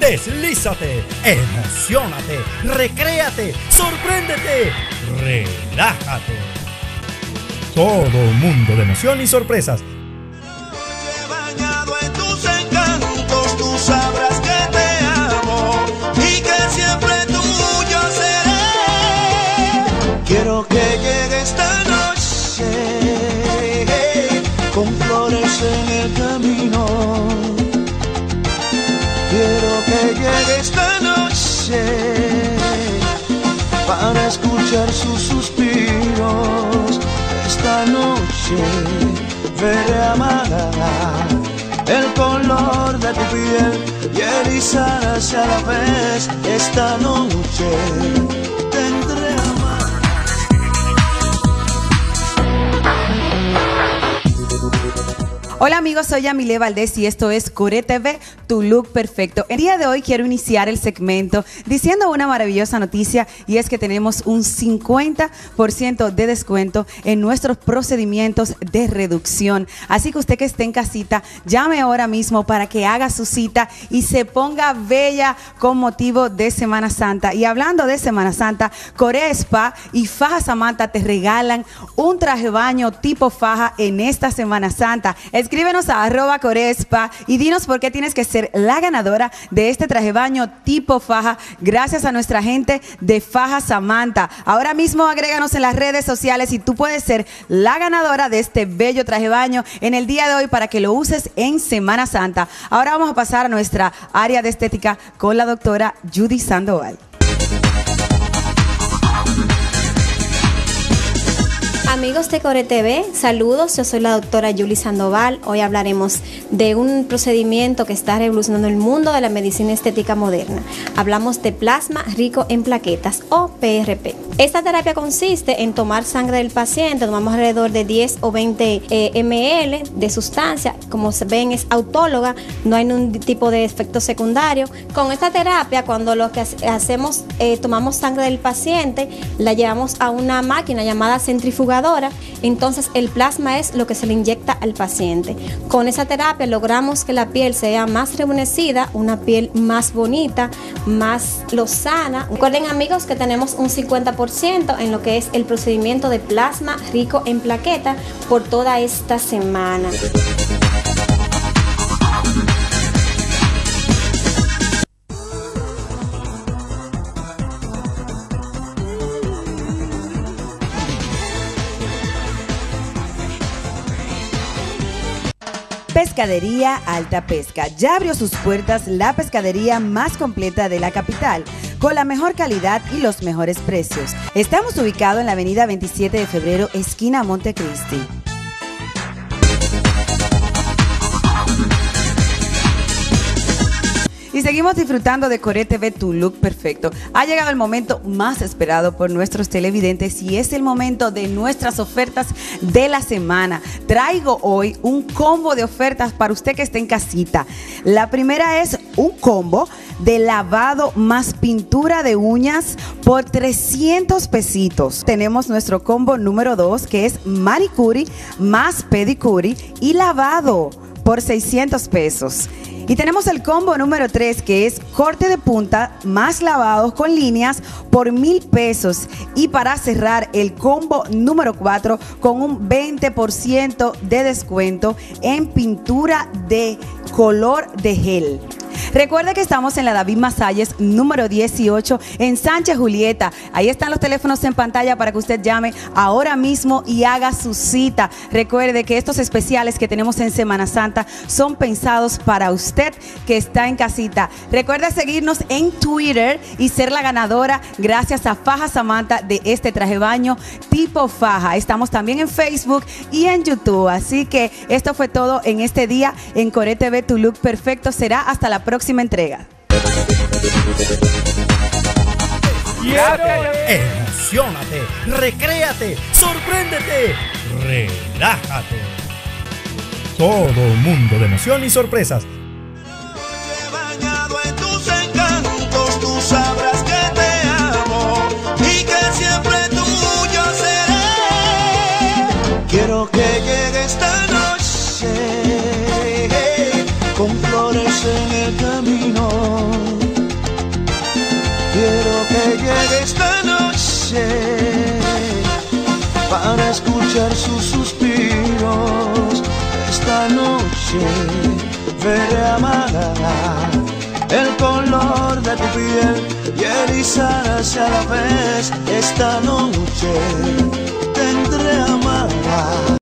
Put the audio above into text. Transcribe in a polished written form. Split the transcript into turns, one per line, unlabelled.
deslízate, emociónate, recréate, sorpréndete, relájate. Todo un mundo de emoción y sorpresas.
Bañado en tus encantos, tú sabrás que te amo y que siempre tuyo seré. Quiero que llegue esta noche con flores en el camino. Quiero que llegue esta noche para escuchar sus suspiros. Esta noche veré amada el color de tu piel y erizarse a la vez. Esta noche tendré amada.
Hola amigos, soy Yamile Valdés y esto es Core TV, tu look perfecto. El día de hoy quiero iniciar el segmento diciendo una maravillosa noticia y es que tenemos un 50% de descuento en nuestros procedimientos de reducción. Así que usted que esté en casita, llame ahora mismo para que haga su cita y se ponga bella con motivo de Semana Santa. Y hablando de Semana Santa, Core Spa y Faja Samantha te regalan un traje de baño tipo faja en esta Semana Santa. Escríbenos a @CoreSpa y dinos por qué tienes que ser la ganadora de este traje de baño tipo faja gracias a nuestra gente de Faja Samantha. Ahora mismo agréganos en las redes sociales y tú puedes ser la ganadora de este bello traje de baño en el día de hoy para que lo uses en Semana Santa. Ahora vamos a pasar a nuestra área de estética con la doctora Judy Sandoval.
Amigos de Core TV, saludos, yo soy la doctora Judy Sandoval. Hoy hablaremos de un procedimiento que está revolucionando el mundo de la medicina estética moderna. Hablamos de plasma rico en plaquetas o PRP. Esta terapia consiste en tomar sangre del paciente, tomamos alrededor de 10 o 20 ml de sustancia. Como se ven, es autóloga, no hay ningún tipo de efecto secundario. Con esta terapia, cuando lo que hacemos, tomamos sangre del paciente, la llevamos a una máquina llamada centrifugadora. Entonces el plasma es lo que se le inyecta al paciente. Con esa terapia logramos que la piel sea más rejuvenecida, una piel más bonita, más lozana. Recuerden amigos que tenemos un 50% en lo que es el procedimiento de plasma rico en plaqueta por toda esta semana.
Pescadería Alta Pesca. Ya abrió sus puertas la pescadería más completa de la capital, con la mejor calidad y los mejores precios. Estamos ubicados en la avenida 27 de febrero, esquina Montecristi. Y seguimos disfrutando de Core TV, tu look perfecto. Ha llegado el momento más esperado por nuestros televidentes y es el momento de nuestras ofertas de la semana. Traigo hoy un combo de ofertas para usted que esté en casita. La primera es un combo de lavado más pintura de uñas por 300 pesitos. Tenemos nuestro combo número 2 que es manicure más pedicure y lavado por 600 pesos. Y tenemos el combo número 3 que es corte de punta más lavados con líneas por 1,000 pesos. Y para cerrar el combo número 4 con un 20% de descuento en pintura de color de gel. Recuerde que estamos en la David Masalles número 18 en Sánchez Julieta. Ahí están los teléfonos en pantalla para que usted llame ahora mismo y haga su cita. Recuerde que estos especiales que tenemos en Semana Santa son pensados para usted que está en casita. Recuerde seguirnos en Twitter y ser la ganadora gracias a Faja Samantha de este traje de baño tipo faja. Estamos también en Facebook y en YouTube. Así que esto fue todo en este día en Core TV, tu look perfecto. Será hasta la próxima entrega.
Emociónate, recréate, sorpréndete, relájate. Todo un mundo de emoción y sorpresas.
Bañado en tus encantos, tú sabrás que te amo y que siempre tuyo seré. Quiero que llegue esta noche con flores en el camino. escuchar sus suspiros. Esta noche veré amará el color de tu piel y erizarse a la vez. Esta noche tendré amará